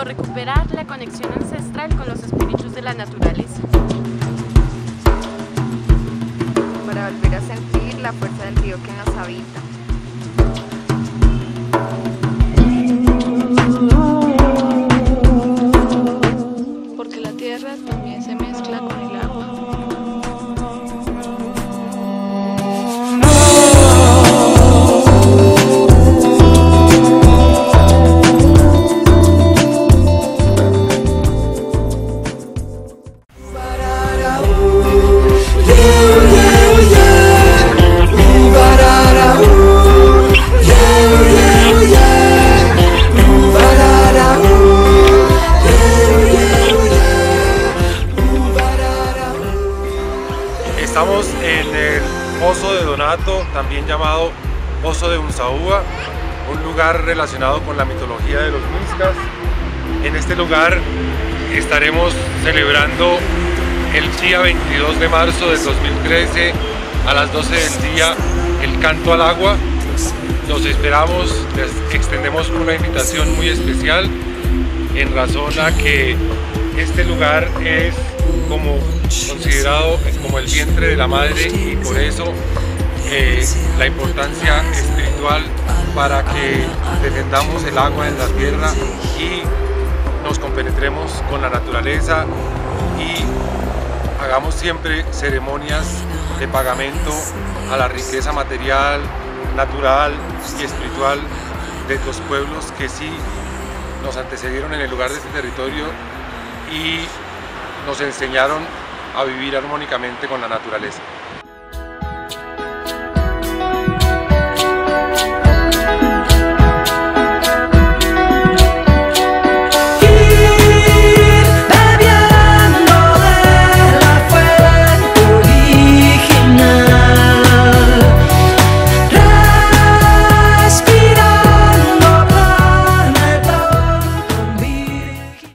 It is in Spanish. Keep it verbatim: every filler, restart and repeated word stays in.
recuperar la conexión ancestral con los espíritus de la naturaleza. Para volver a sentir la fuerza del río que nos habita. Porque la tierra también se mezcla con el agua. Estamos en el Pozo de Donato, también llamado Pozo de Unzaúa, un lugar relacionado con la mitología de los Muiscas. En este lugar estaremos celebrando el día veintidós de marzo del dos mil trece a las doce del día el canto al agua. Los esperamos, les extendemos una invitación muy especial en razón a que este lugar es como considerado como el vientre de la madre y por eso eh, la importancia espiritual para que defendamos el agua en la tierra y nos compenetremos con la naturaleza y hagamos siempre ceremonias de pagamento a la riqueza material, natural y espiritual de los pueblos que sí nos antecedieron en el lugar de este territorio y nos enseñaron a vivir armónicamente con la naturaleza.